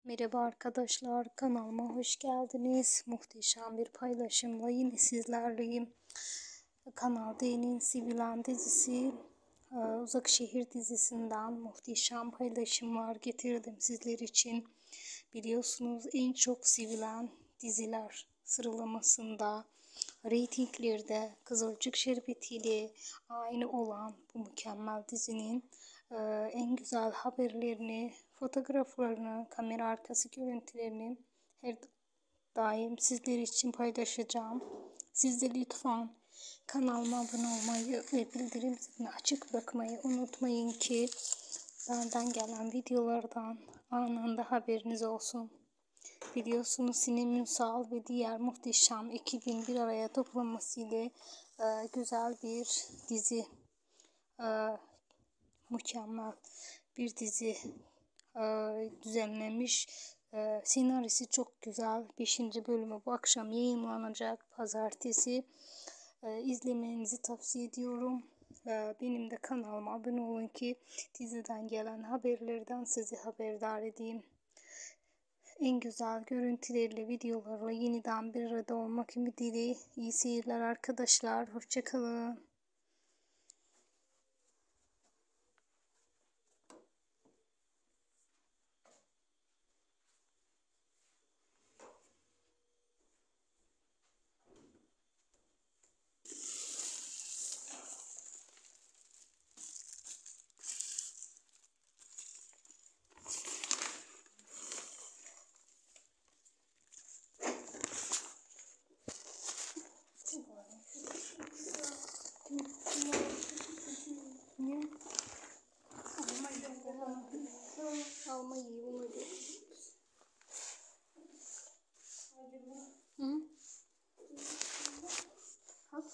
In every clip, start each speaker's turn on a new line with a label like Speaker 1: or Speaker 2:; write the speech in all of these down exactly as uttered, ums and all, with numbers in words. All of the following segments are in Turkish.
Speaker 1: Merhaba arkadaşlar, kanalıma hoş geldiniz. Muhteşem bir paylaşımla yine sizlerleyim. Kanal D'nin Sevilen dizisi, Uzak Şehir dizisinden muhteşem paylaşımlar getirdim sizler için. Biliyorsunuz en çok sevilen diziler sıralamasında, reytinglerde Kızılcık Şerbeti ile aynı olan bu mükemmel dizinin en güzel haberlerini, fotoğraflarını, kamera arkası görüntülerini her daim sizler için paylaşacağım. Siz de lütfen kanalıma abone olmayı ve bildirim zilini açık bırakmayı unutmayın ki benden gelen videolardan anında haberiniz olsun. Biliyorsunuz Sinem Ünsal ve diğer muhteşem ekibin bir araya toplanmasıyla e, güzel bir dizi, e, mükemmel bir dizi e, düzenlenmiş. E, senaryosu çok güzel. beşinci bölümü bu akşam yayınlanacak. Pazartesi. E, izlemenizi tavsiye ediyorum. E, benim de kanalıma abone olun ki diziden gelen haberlerden sizi haberdar edeyim. En güzel görüntülerle, videolarla yeniden bir arada olmak ümidiyle iyi seyirler arkadaşlar. Hoşçakalın. Alma iyi olmadı. Hı? Kalk.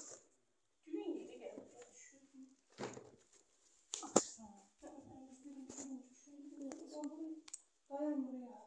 Speaker 2: Dayan buraya.